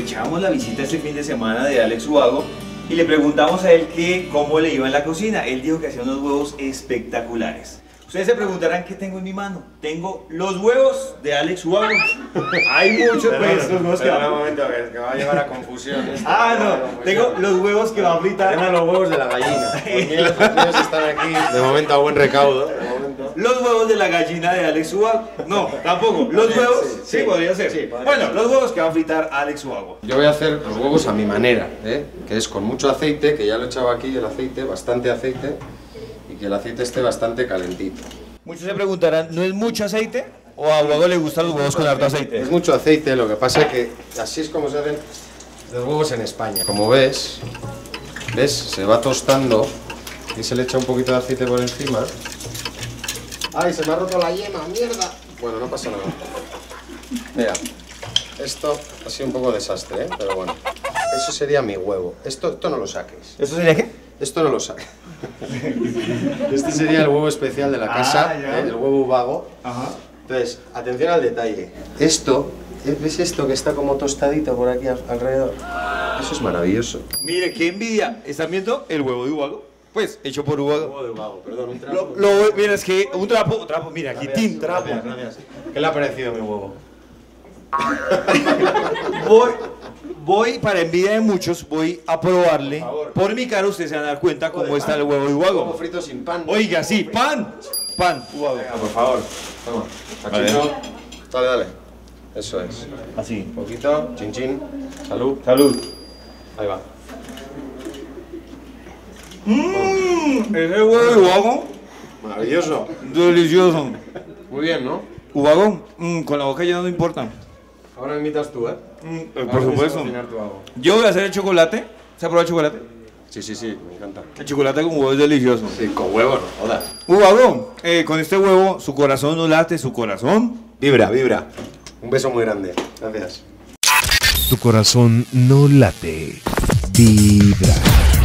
aprovechamos la visita este fin de semana de Alex Ubago y le preguntamos a él cómo le iba en la cocina. Él dijo que hacía unos huevos espectaculares. Ustedes se preguntarán qué tengo en mi mano. Tengo los huevos de Alex Ubago. Hay muchos, pues, los huevos que va a llevar a confusión. Tengo los huevos que va a fritar. Tengo los huevos de la gallina. Los míos están aquí, de momento a buen recaudo. Los huevos de la gallina de Alex Ubago. No, tampoco. Los huevos, sí, podría ser. Sí, bueno, los huevos que va a fritar Alex Ubago. Yo voy a hacer los huevos a mi manera, que es con mucho aceite, que ya lo he echado aquí el aceite, bastante aceite, y que el aceite esté bastante calentito. Muchos se preguntarán, ¿no es mucho aceite? ¿O a Ubago le gustan los huevos con harto aceite? Es mucho aceite, lo que pasa es que así es como se hacen los huevos en España. Como ves, se va tostando y se le echa un poquito de aceite por encima. ¡Ay, se me ha roto la yema! ¡Mierda! Bueno, no pasa nada. Mira, esto ha sido un poco desastre, pero bueno. Eso sería mi huevo. Esto no lo saques. ¿Eso sería qué? Esto no lo saques. Este sería el huevo especial de la casa, el huevo Ubago. Ajá. Entonces, atención al detalle. Esto, ¿ves esto que está como tostadito por aquí alrededor? Eso es maravilloso. Mire, qué envidia. ¿Están viendo el huevo de Ubago? Pues, hecho por Ubago. Huevo de Ubago, perdón, un trapo. Mira, es que un trapo, mira, aquí, tin, trapo. Gracias. ¿Qué le ha parecido mi huevo? Voy, para envidia de muchos, voy a probarle. Por mi cara ustedes se van a dar cuenta cómo está el huevo de Ubago. Huevo frito sin pan. Oiga, sí, pan. Ubago. Venga, por favor. Toma. Machito. Dale. Eso es. Así. Un poquito. Chin chin. Salud. Ahí va. Ese huevo de Ubago. Maravilloso. Delicioso. Muy bien, ¿no? Ubago, con la boca ya no importa. Ahora me invitas tú, Por supuesto. Yo voy a hacer el chocolate. ¿Se ha probado el chocolate? Sí, me encanta. El chocolate con huevo es delicioso. Sí, con huevo no jodas. Ubago, con este huevo, su corazón no late, su corazón vibra. Un beso muy grande. Gracias. Tu corazón no late, vibra.